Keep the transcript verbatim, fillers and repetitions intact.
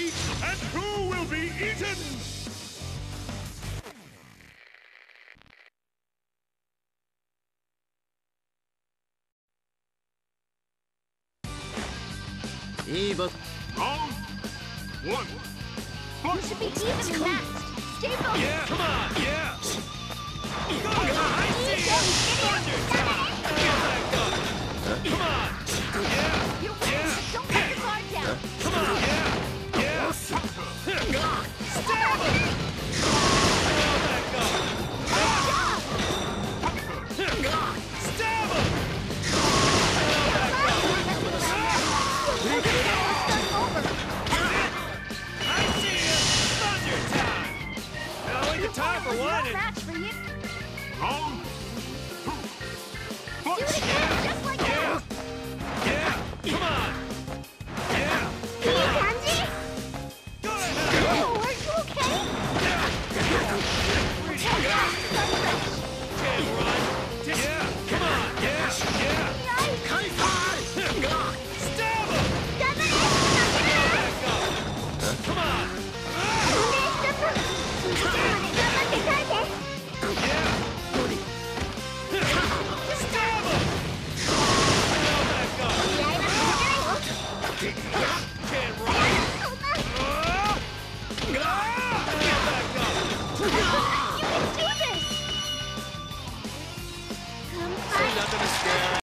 eat, and who will be eaten? Round one. You should be evenly matched. Stay focused. Yeah, come on, yeah. Go, Come on, I see easy, ya. idiot. Come on. Yeah. You're winning, but don't let your guard down. Come on. Yeah. Yeah. Stab him. Back up. Good job. Stab him. I see ya. Thunder time. Now ain't the time for whining. Match for you. Round two. Do it again, just like Yeah. that. Yeah. Come on. Yeah. Can you, Kanji? Go ahead. Oh, are you okay? Can't run. Yeah. Come on. Yeah. Yeah. Yikes.